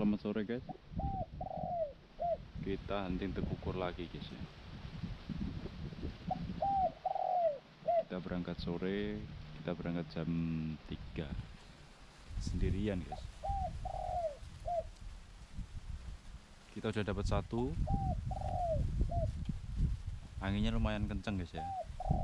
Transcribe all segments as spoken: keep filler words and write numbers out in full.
Selamat sore guys. Kita hunting tekukur lagi guys ya. Kita berangkat sore, kita berangkat jam tiga. Sendirian guys. Kita udah dapat satu. Anginnya lumayan kenceng guys ya.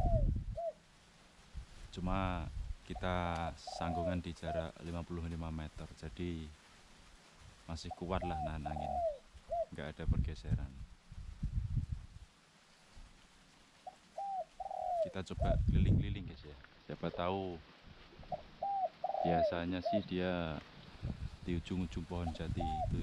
Cuma kita sanggungan di jarak lima puluh lima meter, jadi masih kuat lah nahan angin, nggak ada pergeseran. Kita coba keliling-keliling guys ya, siapa tahu biasanya sih dia di ujung-ujung pohon jati itu.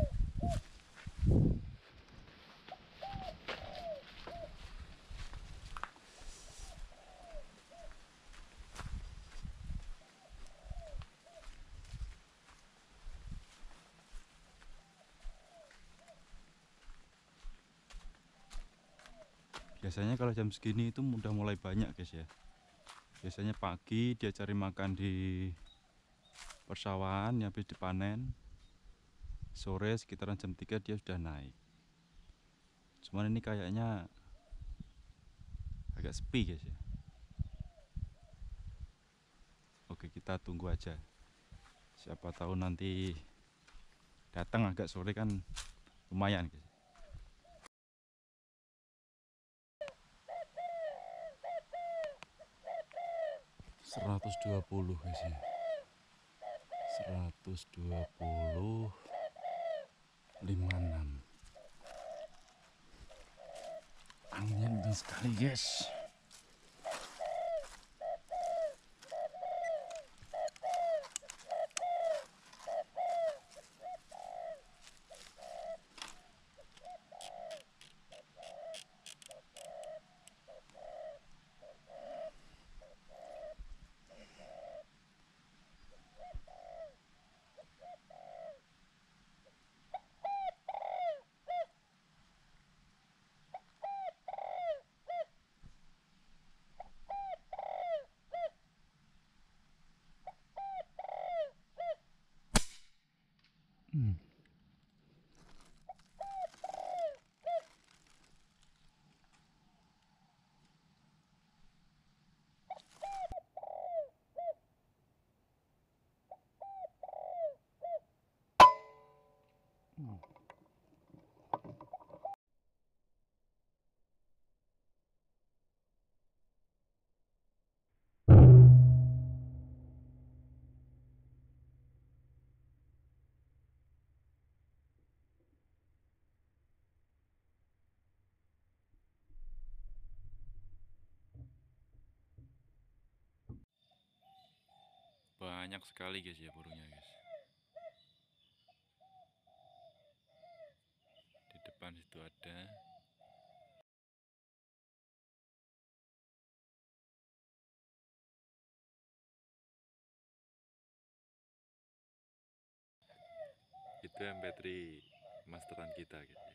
Biasanya kalau jam segini itu udah mulai banyak guys ya. Biasanya pagi dia cari makan di persawahan yang habis dipanen. Sore sekitaran jam tiga dia sudah naik. Cuman ini kayaknya agak sepi guys ya. Oke, kita tunggu aja. Siapa tahu nanti datang agak sore kan lumayan guys. seratus dua puluh guys ya. seratus dua puluh lima puluh enam. Anginnya kencang sekali guys. Hmm. Hmm. Banyak sekali guys ya burungnya guys. Di depan situ ada. Itu M P tiga masteran kita guys ya.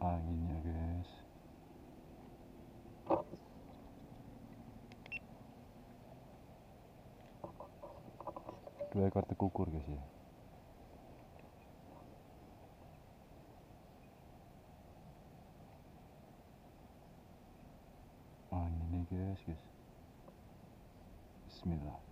anginnya guys. Dua ekor tekukur guys ya. Anginnya guys guys. Bismillah.